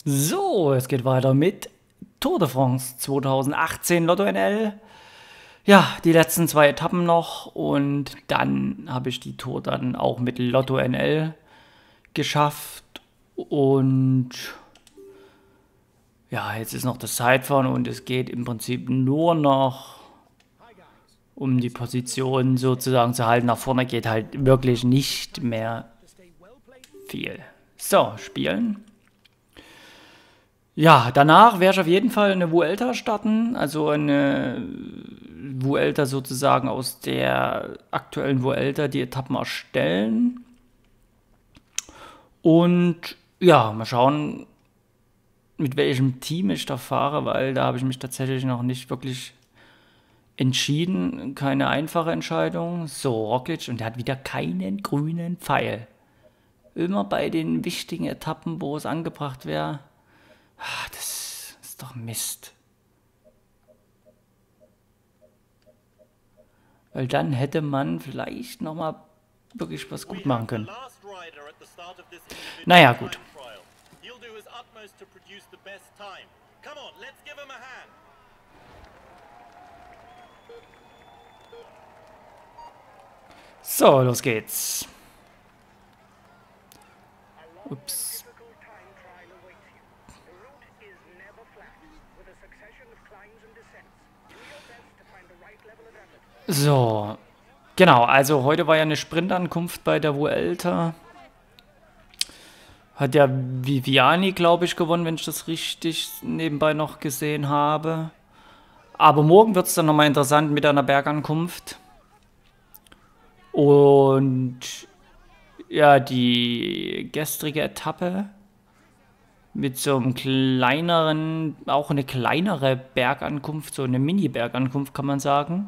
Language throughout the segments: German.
So, es geht weiter mit Tour de France 2018 Lotto NL. Ja, die letzten zwei Etappen noch und dann habe ich die Tour dann auch mit Lotto NL geschafft. Und ja, jetzt ist noch das Zeitfahren und es geht im Prinzip nur noch um die Position sozusagen zu halten. Nach vorne geht halt wirklich nicht mehr viel. So, spielen. Ja, danach werde ich auf jeden Fall eine Vuelta starten, also eine Vuelta sozusagen aus der aktuellen Vuelta die Etappen erstellen. Und ja, mal schauen, mit welchem Team ich da fahre, weil da habe ich mich tatsächlich noch nicht wirklich entschieden. Keine einfache Entscheidung. So, Roglic, und der hat wieder keinen grünen Pfeil. Immer bei den wichtigen Etappen, wo es angebracht wäre. Das ist doch Mist. Weil dann hätte man vielleicht nochmal wirklich was gut machen können. Naja, gut. So, los geht's. Ups. So, genau, also heute war ja eine Sprintankunft bei der Vuelta. Hat ja Viviani, glaube ich, gewonnen, wenn ich das richtig nebenbei noch gesehen habe. Aber morgen wird es dann nochmal interessant mit einer Bergankunft. Und ja, die gestrige Etappe mit so einem kleineren, auch eine kleinere Bergankunft, so eine Mini-Bergankunft kann man sagen.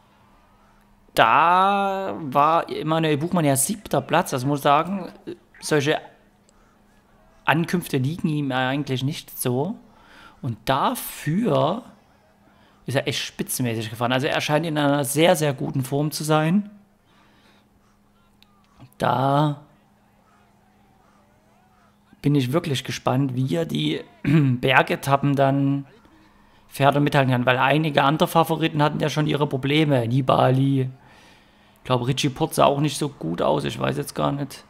Da war Emanuel Buchmann ja 7. Platz. Also muss ich sagen, solche Ankünfte liegen ihm eigentlich nicht so. Und dafür ist er echt spitzenmäßig gefahren. Also er scheint in einer sehr, sehr guten Form zu sein. Da bin ich wirklich gespannt, wie er die Bergetappen dann fährt und mithalten kann. Weil einige andere Favoriten hatten ja schon ihre Probleme. Nibali. Ich glaube, Richie Porte sah auch nicht so gut aus. Ich weiß jetzt gar nicht,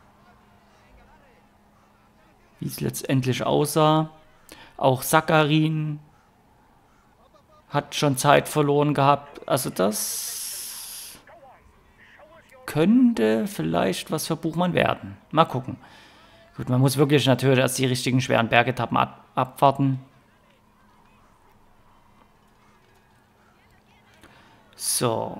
wie es letztendlich aussah. Auch Sakharin hat schon Zeit verloren gehabt. Also das könnte vielleicht was für Buchmann werden. Mal gucken. Gut, man muss wirklich natürlich erst die richtigen schweren Bergetappen abwarten. So.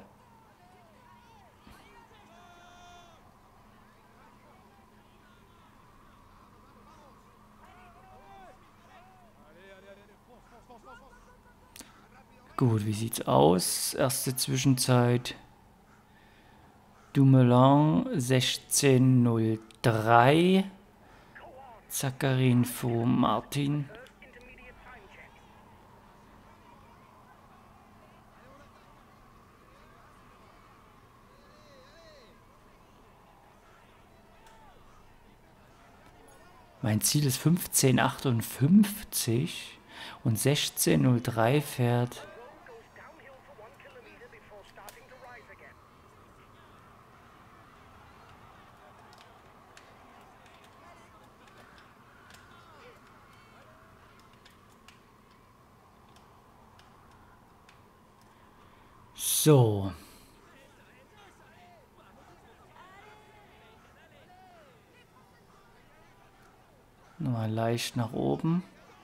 Gut, wie sieht's aus? Erste Zwischenzeit. Dumoulin 16:03. Sakharin vor Martin. Mein Ziel ist 15:58 und 16:03 fährt. So. Nochmal leicht nach oben.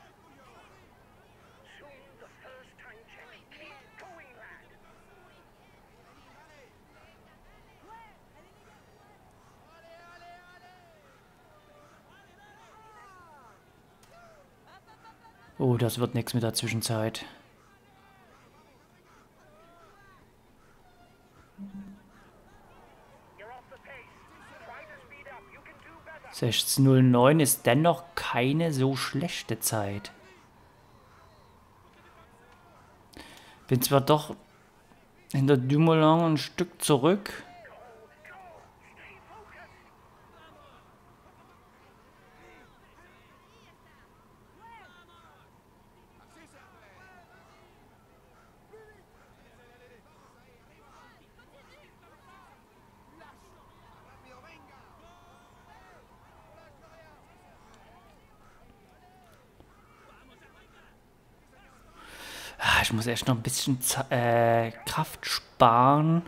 Oh, das wird nichts mit der Zwischenzeit. 16:09 ist dennoch keine so schlechte Zeit. Bin zwar doch hinter Dumoulin ein Stück zurück. ich muss echt noch ein bisschen Kraft sparen.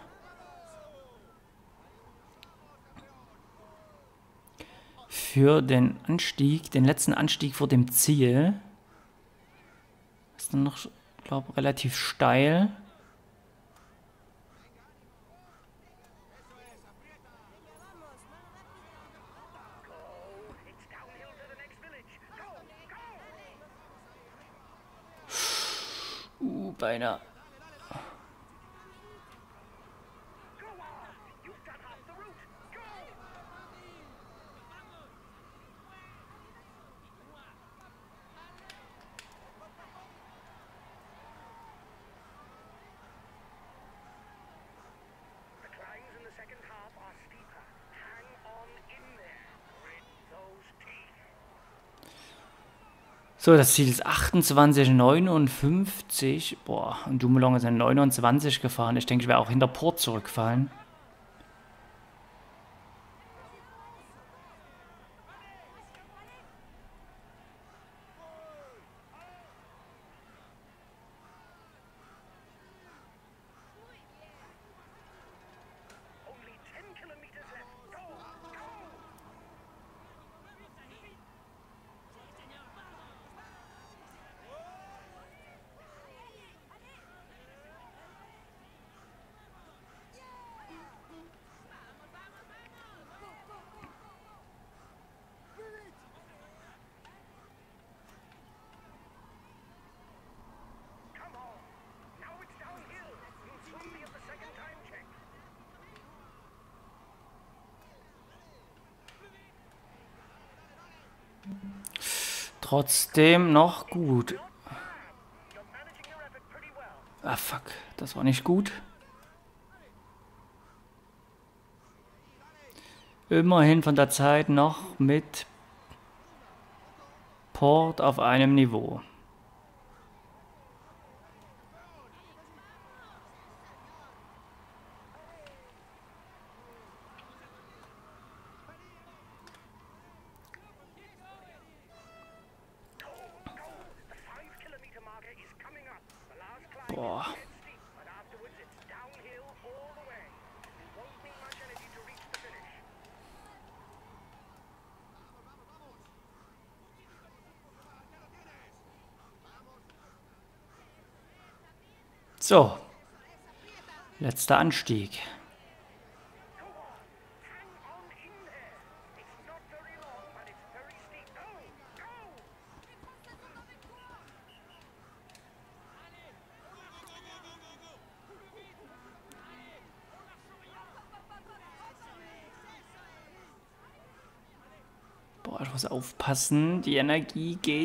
Für den Anstieg, den letzten Anstieg vor dem Ziel. Ist dann noch, glaube, relativ steil. Beinahe. So, das Ziel ist 28,59. Boah, und Dumoulin ist in 29 gefahren. Ich denke, ich werde auch hinter Port zurückfallen. Trotzdem noch gut. Ah, fuck. Das war nicht gut. Immerhin von der Zeit noch mit Port auf einem Niveau. Boah. So. Letzter Anstieg. Boah, ich muss aufpassen. Die Energie geht.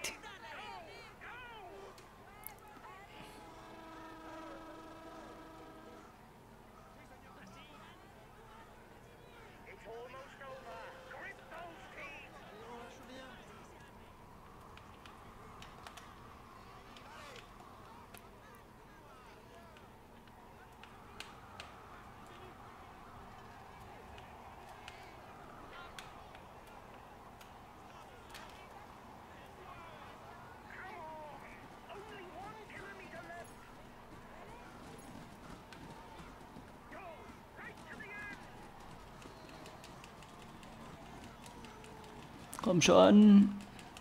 Komm schon.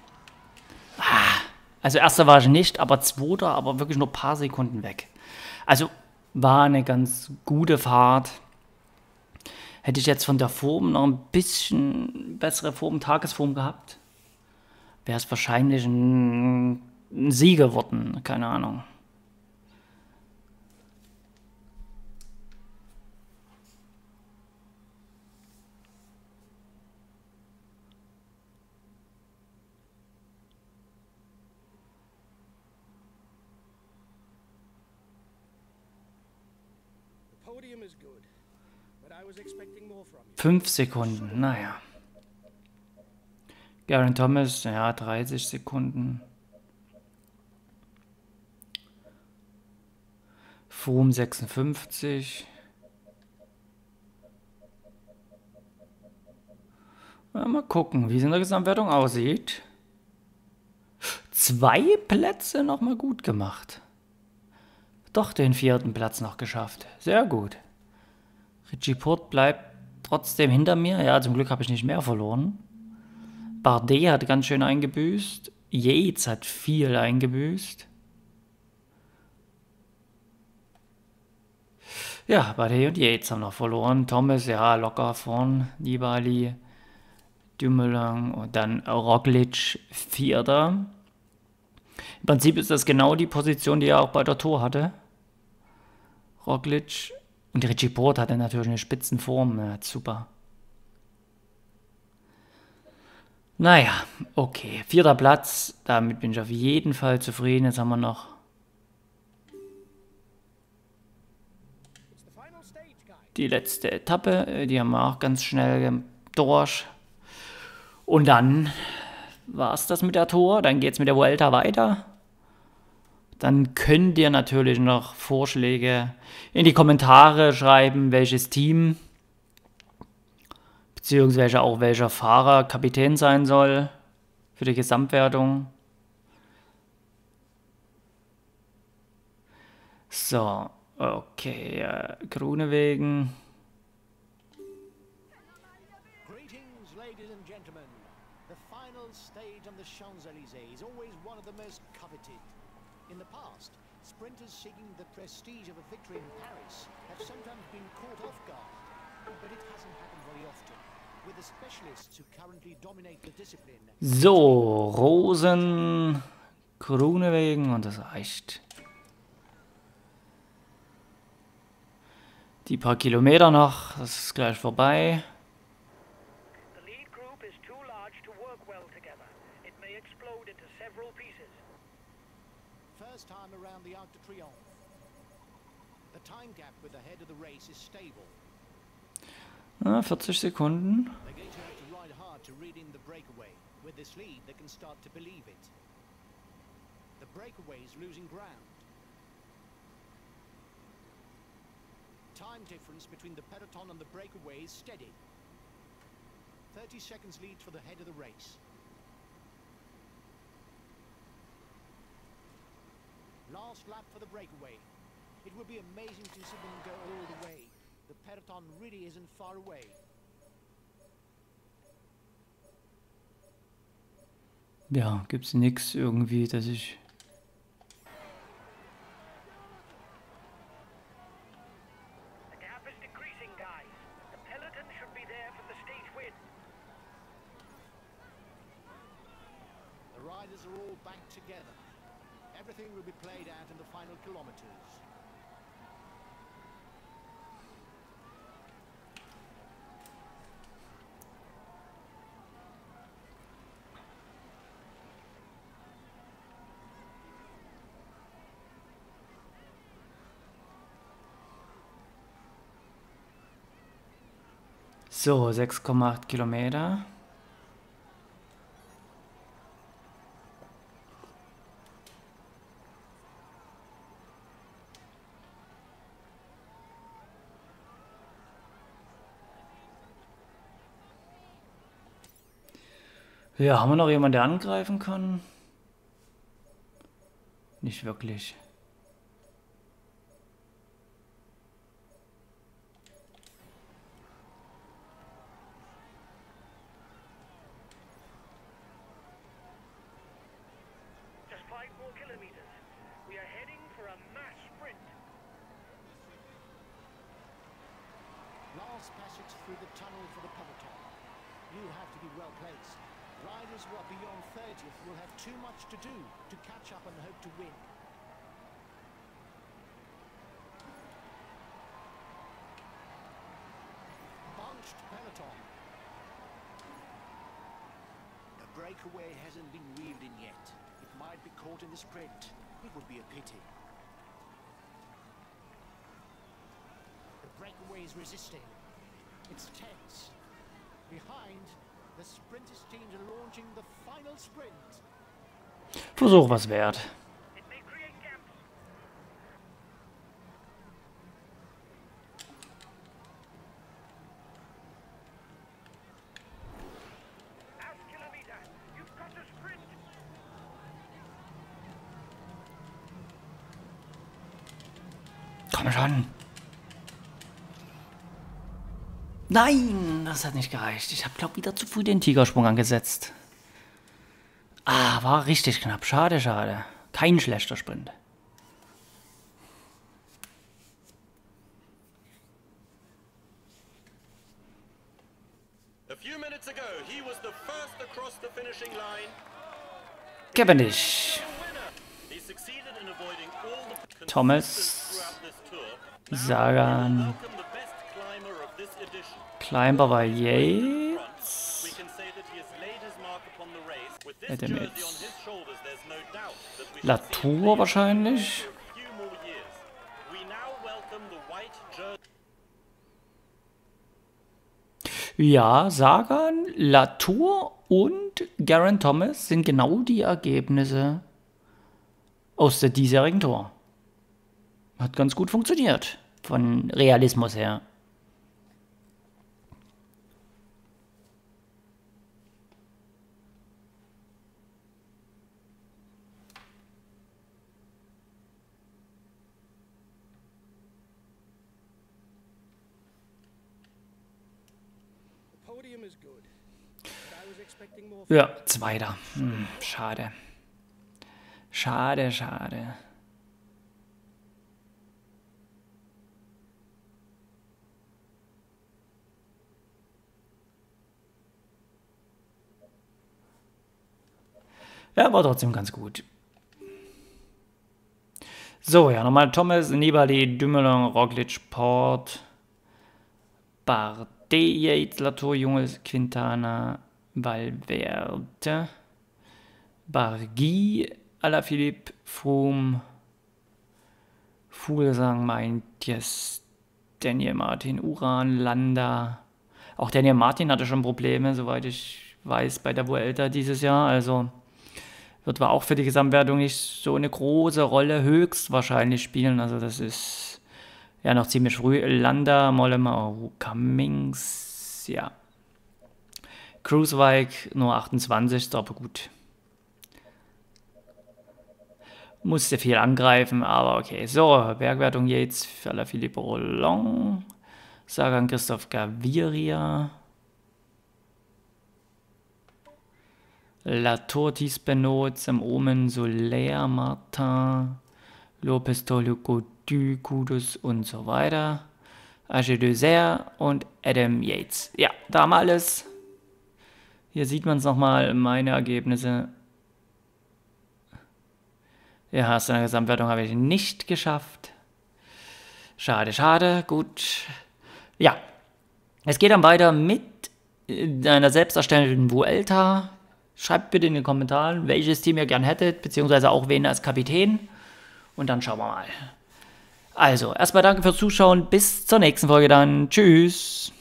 Also erster war ich nicht, aber zweiter, aber wirklich nur ein paar Sekunden weg. Also war eine ganz gute Fahrt. Hätte ich jetzt von der Form noch ein bisschen bessere Form, Tagesform gehabt, wäre es wahrscheinlich ein Sieg geworden. Keine Ahnung. Podium is good, but I was expecting more from you. 5 Sekunden, naja. Geraint Thomas, ja, 30 Sekunden. Froome 56. Mal gucken, wie es in der Gesamtwertung aussieht. 2 Plätze nochmal gut gemacht. doch den 4. Platz noch geschafft. Sehr gut. Richie Porte bleibt trotzdem hinter mir. Ja, zum Glück habe ich nicht mehr verloren. Bardet hat ganz schön eingebüßt. Yates hat viel eingebüßt. Ja, Bardet und Yates haben noch verloren. Thomas, ja, locker vorn. Nibali, Dumoulin und dann Roglic 4. Im Prinzip ist das genau die Position, die er auch bei der Tour hatte. Roglic. Und Richie Porte hatte natürlich eine Spitzenform. Ja, super. Naja, okay. 4. Platz. Damit bin ich auf jeden Fall zufrieden. Jetzt haben wir noch It's the final stage, guys. die letzte Etappe. Die haben wir auch ganz schnell durch. Und dann war es das mit der Tour. Dann geht es mit der Vuelta weiter. Dann könnt ihr natürlich noch Vorschläge in die Kommentare schreiben, welches Team beziehungsweise auch welcher Fahrer Kapitän sein soll für die Gesamtwertung. So, okay, Grunewegen. Greetings, ladies and gentlemen. The final stage on the Champs-Élysées is always one of the most coveted. In the past, sprinters seeking the prestige of a victory in Paris have sometimes been caught off guard, but it hasn't happened very often. With the specialists who currently dominate the discipline. So, Rosen, Grunewegen und das reicht. Die paar Kilometer noch, das ist gleich vorbei. The lead group is too large to work well together. It may explode into several pieces. First time around the Arc de Triomphe. The time gap with the head of the race is stable. 40 Sekunden. They're going to have to ride hard to read in the breakaway. With this lead, they can start to believe it. The breakaway is losing ground. Time difference between the peloton and the breakaway is steady. 30 seconds lead for the head of the race. Last lap for the breakaway. It would be amazing to see them go all the way. The peloton really isn't far away. Ja, gibt's nix irgendwie, dass ich... The gap is decreasing, guys. The peloton should be there for the stage win. The riders are all back together. Everything will be played out in the final kilometers. So, 6,8 Kilometer. Ja, haben wir noch jemanden, der angreifen kann? Nicht wirklich. Just 5 more kilometers. We are heading for a mass sprint. Last passage through the tunnel for the peloton. You have to be well placed. Riders who are beyond 30th will have too much to do to catch up and hope to win. Bunched peloton. The breakaway hasn't been weaved in yet. It might be caught in the sprint. It would be a pity. The breakaway is resisting. It's tense. Behind, the sprinters teams are launching the final sprint. Versuch was wert. It may create gaps. Last kilometer. You've got to sprint. Komm schon. Nein, das hat nicht gereicht. Ich habe, glaube ich, wieder zu früh den Tigersprung angesetzt. Ah, war richtig knapp. Schade, schade. Kein schlechter Sprint. Cavendish. Thomas. Sagan. Climber war Yates. Adam Yates. Latour wahrscheinlich. Ja, Sagan, Latour und Geraint Thomas sind genau die Ergebnisse aus der diesjährigen Tour. Hat ganz gut funktioniert, von Realismus her. Ja, Zweiter. Schade. Schade, schade. Ja, war trotzdem ganz gut. So, ja, nochmal Thomas, Nibali, Dumoulin, Roglic, Port, Bardet, Yates, Latour, Junges, Quintana, Valverde, Barguil, Alaphilippe, Froome, Fuglsang, Meintjes, Daniel Martin, Uran, Landa. Auch Daniel Martin hatte schon Probleme, soweit ich weiß, bei der Vuelta dieses Jahr. Also wird wir auch für die Gesamtwertung nicht so eine große Rolle höchstwahrscheinlich spielen. Also das ist ja noch ziemlich früh. Landa, Mollema, Cummings, ja. Kruijswijk nur 28, ist aber gut. Musste viel angreifen, aber okay. So, Bergwertung Yates für Alaphilippe Roland. Sagan Christoph Gaviria. Latour Thies Benoit, Sam Omen, Soler, Martin, Lopez Toluco, Kudus und so weiter. Age Deuxer und Adam Yates. Ja, da haben wir alles. Hier sieht man es nochmal, meine Ergebnisse. Ja, aus der Gesamtwertung habe ich nicht geschafft. Schade, schade, gut. Ja, es geht dann weiter mit einer selbst erstellten Vuelta. Schreibt bitte in den Kommentaren, welches Team ihr gern hättet, beziehungsweise auch wen als Kapitän. Und dann schauen wir mal. Also, erstmal danke fürs Zuschauen. Bis zur nächsten Folge dann. Tschüss.